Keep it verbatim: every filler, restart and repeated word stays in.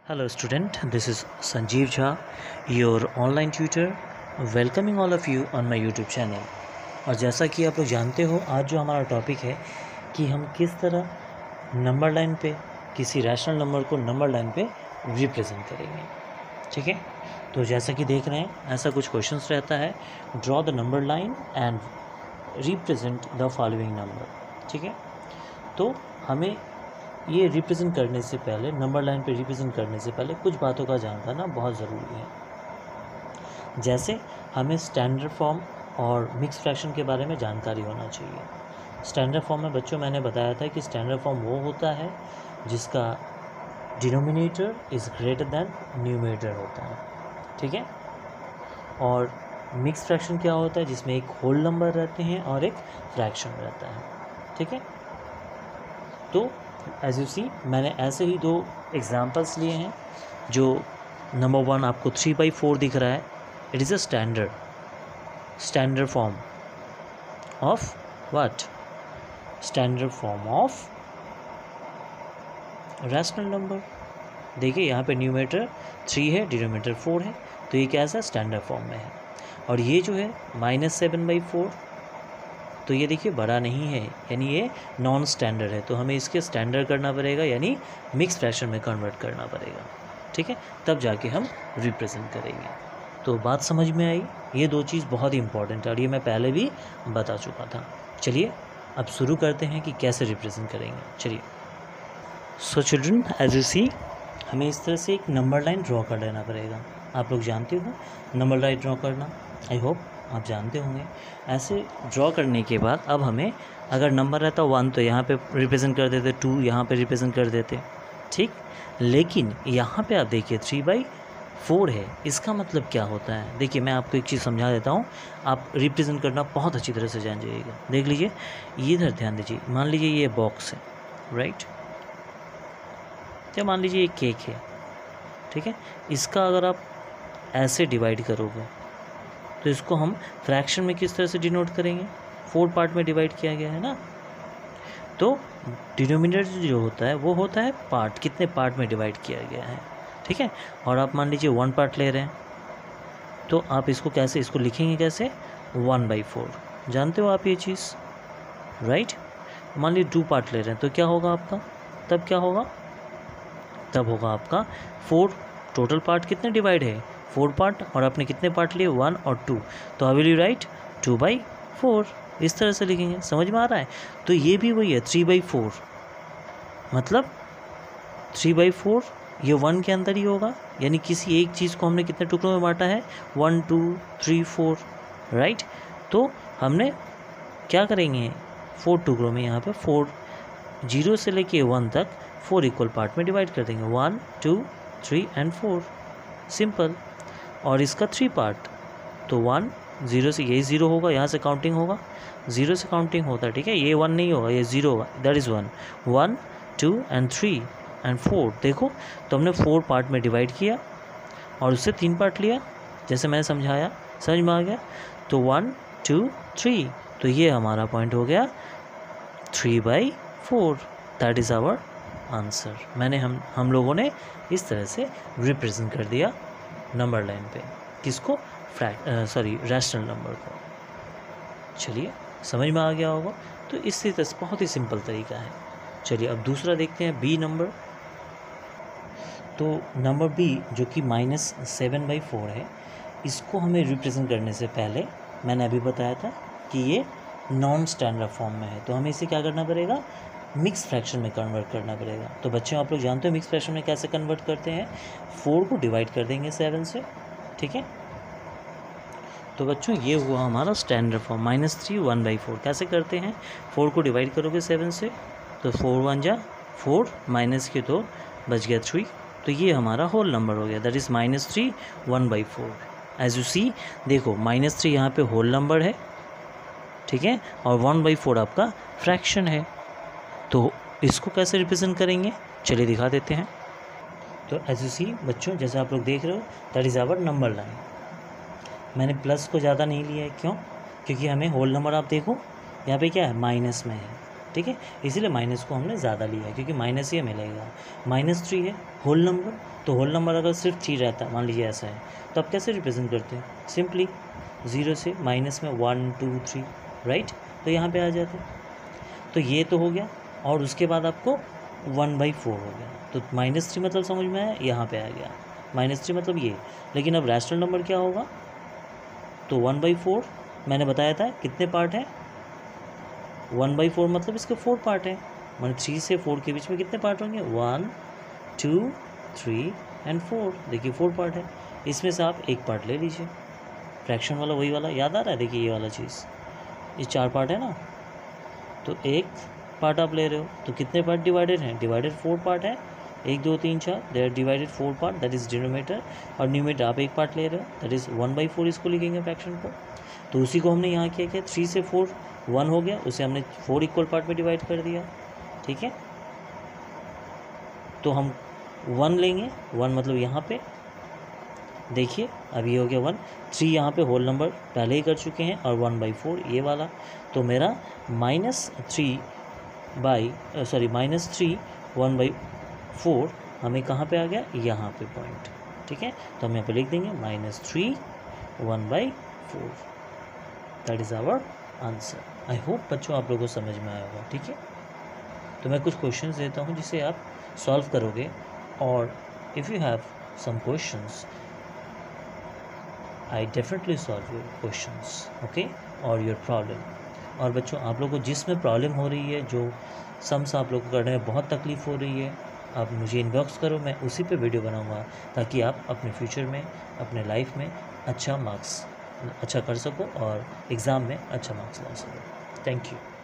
Hello student, this is Sanjeev Jha, your online tutor, welcoming all of you on my YouTube channel। और जैसा कि आप लोग जानते हो, आज जो हमारा टॉपिक है कि हम किस तरह नंबर लाइन पे किसी रैशनल नंबर को नंबर लाइन पे रिप्रेजेंट करेंगे। ठीक है, तो जैसा कि देख रहे हैं, ऐसा कुछ क्वेश्चंस रहता है, draw the number line and represent the following number. ठीक है, तो हमें ये रिप्रेजेंट करने से पहले, नंबर लाइन पे रिप्रेजेंट करने से पहले कुछ बातों का जानना बहुत ज़रूरी है। जैसे हमें स्टैंडर्ड फॉर्म और मिक्स फ्रैक्शन के बारे में जानकारी होना चाहिए। स्टैंडर्ड फॉर्म में बच्चों मैंने बताया था कि स्टैंडर्ड फॉर्म वो होता है जिसका denominator is greater than numerator होता है। ठीक है, और मिक्स फ्रैक्शन क्या होता है, जिसमें एक होल नंबर रहते हैं और एक फ्रैक्शन रहता है। ठीक है, तो एज यू सी मैंने ऐसे ही दो एग्जांपल्स लिए हैं। जो नंबर वन आपको थ्री बाई फोर दिख रहा है, it is a standard standard form of what, standard form of rational number. देखिए यहाँ पे न्यूमरेटर थ्री है, डिनोमिनेटर फोर है, तो ये क्या है, स्टैंडर्ड फॉर्म में है। और ये जो है माइनस सेवन बाई फोर, तो ये देखिए बड़ा नहीं है, यानी ये नॉन स्टैंडर्ड है, तो हमें इसके स्टैंडर्ड करना पड़ेगा, यानी मिक्स फ्रैक्शन में कन्वर्ट करना पड़ेगा। ठीक है, तब जाके हम रिप्रेजेंट करेंगे। तो बात समझ में आई, ये दो चीज़ बहुत ही इंपॉर्टेंट है और ये मैं पहले भी बता चुका था। चलिए अब शुरू करते हैं कि कैसे रिप्रेजेंट करेंगे। चलिए, so children as you see, हमें इस तरह से एक नंबर लाइन ड्रॉ कर लेना पड़ेगा। आप लोग जानते हो नंबर लाइन ड्रॉ करना, आई होप आप जानते होंगे। ऐसे ड्रॉ करने के बाद अब हमें, अगर नंबर रहता वन तो यहाँ पे रिप्रेजेंट कर देते, टू यहाँ पे रिप्रेजेंट कर देते। ठीक, लेकिन यहाँ पे आप देखिए थ्री बाई फोर है, इसका मतलब क्या होता है। देखिए मैं आपको एक चीज़ समझा देता हूँ, आप रिप्रेजेंट करना बहुत अच्छी तरह से जान जाइएगा। देख लीजिए, ये इधर ध्यान दीजिए, मान लीजिए ये बॉक्स है, राइट, या मान लीजिए ये केक है। ठीक है, इसका अगर आप ऐसे डिवाइड करोगे तो इसको हम फ्रैक्शन में किस तरह से डिनोट करेंगे, फोर पार्ट में डिवाइड किया गया है ना। तो डिनोमिनेटर जो होता है वो होता है पार्ट, कितने पार्ट में डिवाइड किया गया है। ठीक है, और आप मान लीजिए वन पार्ट ले रहे हैं, तो आप इसको कैसे, इसको लिखेंगे कैसे, वन बाई फोर। जानते हो आप ये चीज़, राइट। मान लीजिए टू पार्ट ले रहे हैं, तो क्या होगा आपका, तब क्या होगा, तब होगा आपका फोर, टोटल पार्ट कितने डिवाइड है, फोर पार्ट, और आपने कितने पार्ट लिए, वन और टू, तो I will you write two by four. इस तरह से लिखेंगे, समझ में आ रहा है। तो ये भी वही है, थ्री बाई फोर, मतलब थ्री बाई फोर ये वन के अंदर ही होगा, यानी किसी एक चीज़ को हमने कितने टुकड़ों में बांटा है, one two three four, right. तो हमने क्या करेंगे, फोर टुकड़ों में, यहाँ पे फोर, जीरो से लेके वन तक फोर इक्वल पार्ट में डिवाइड कर देंगे, one two three and four, simple. और इसका थ्री पार्ट, तो वन, ज़ीरो से यही ज़ीरो होगा, यहाँ से काउंटिंग होगा, ज़ीरो से काउंटिंग होता है। ठीक है, ये वन नहीं होगा, ये ज़ीरो होगा, that is one, one two and three and four. देखो, तो हमने फोर पार्ट में डिवाइड किया और उससे तीन पार्ट लिया, जैसे मैंने समझाया, समझ में आ गया। तो वन टू थ्री, तो ये हमारा पॉइंट हो गया three by four, that is our answer. मैंने हम हम लोगों ने इस तरह से रिप्रेजेंट कर दिया नंबर लाइन पे, किसको, फ्रैक्ट सॉरी रैशनल नंबर को। चलिए समझ में आ गया होगा। तो इससे तस बहुत ही सिंपल तरीका है। चलिए अब दूसरा देखते हैं, बी नंबर। तो नंबर बी जो कि माइनस सेवन बाई फोर है, इसको हमें रिप्रेजेंट करने से पहले मैंने अभी बताया था कि ये नॉन स्टैंडर्ड फॉर्म में है, तो हमें इसे क्या करना पड़ेगा, मिक्स फ्रैक्शन में कन्वर्ट करना पड़ेगा। तो बच्चों आप लोग जानते हो मिक्स फ्रैक्शन में कैसे कन्वर्ट करते हैं, फोर को डिवाइड कर देंगे सेवन से। ठीक है, तो बच्चों ये हुआ हमारा standard form, minus three one by four. कैसे करते हैं, फोर को डिवाइड करोगे सेवन से, तो फोर वन जा फोर, माइनस के दो, बच गया थ्री, तो ये हमारा होल नंबर हो गया, that is minus three one by four. As you see, देखो माइनस थ्री यहाँ पे होल नंबर है, ठीक है, और वन बाई फोर आपका फ्रैक्शन है। तो इसको कैसे रिप्रेजेंट करेंगे, चलिए दिखा देते हैं। तो एज यू सी बच्चों, जैसे आप लोग देख रहे हो, that is our number line. मैंने प्लस को ज़्यादा नहीं लिया है, क्यों, क्योंकि हमें होल नंबर, आप देखो यहाँ पे क्या है, माइनस में है। ठीक ठीक है, इसीलिए माइनस को हमने ज़्यादा लिया है क्योंकि माइनस ही मिलेगा। माइनस थ्री है होल नंबर, तो होल नंबर अगर सिर्फ थ्री रहता है, मान लीजिए ऐसा है, तो आप कैसे रिप्रेजेंट करते हैं? सिंपली ज़ीरो से माइनस में वन टू थ्री, राइट, तो यहाँ पे आ जाते हैं। तो ये तो हो गया, और उसके बाद आपको वन बाई फोर हो गया। तो माइनस थ्री मतलब समझ में आया, यहाँ पे आ गया माइनस थ्री मतलब ये। लेकिन अब रैशनल नंबर क्या होगा? तो वन बाई फोर मैंने बताया था कितने पार्ट हैं, वन बाई फोर मतलब इसके फोर पार्ट हैं, मतलब थ्री से फोर के बीच में कितने पार्ट होंगे? One two three and four. देखिए फोर पार्ट है, इसमें से आप एक पार्ट ले लीजिए, फ्रैक्शन वाला वही वाला याद आ रहा है? देखिए ये वाला चीज़, ये चार पार्ट है ना, तो एक पार्ट आप ले रहे हो, तो कितने पार्ट डिवाइडेड हैं? डिवाइडेड फोर पार्ट है, एक दो तीन चार, they are divided four part, that is denominator, और न्यूमरेटर आप एक पार्ट ले रहे हो, that is one by four, इसको लिखेंगे फ्रैक्शन को। तो उसी को हमने यहाँ किया क्या, थ्री से फोर वन हो गया, उसे हमने फोर इक्वल पार्ट में डिवाइड कर दिया, ठीक है। तो हम वन लेंगे, वन मतलब यहाँ पे देखिए अब ये हो गया वन, थ्री यहाँ पे होल नंबर पहले ही कर चुके हैं, और वन बाई फोर ये वाला, तो मेरा minus three by sorry minus three one by four हमें कहाँ पे आ गया? यहाँ पे पॉइंट, ठीक है। तो हम यहाँ पे लिख देंगे minus three one by four, that is our answer. I hope बच्चों आप लोगों को समझ में आया होगा, ठीक है। तो मैं कुछ क्वेश्चंस देता हूँ जिसे आप सॉल्व करोगे, और if you have some questions I definitely solve your questions, okay, और योर प्रॉब्लम। और बच्चों आप लोगों को जिसमें प्रॉब्लम हो रही है, जो सम्स आप लोगों को करने में बहुत तकलीफ़ हो रही है, आप मुझे इनबॉक्स करो, मैं उसी पे वीडियो बनाऊंगा, ताकि आप अपने फ्यूचर में, अपने लाइफ में अच्छा मार्क्स अच्छा कर सको और एग्ज़ाम में अच्छा मार्क्स ला सको। Thank you.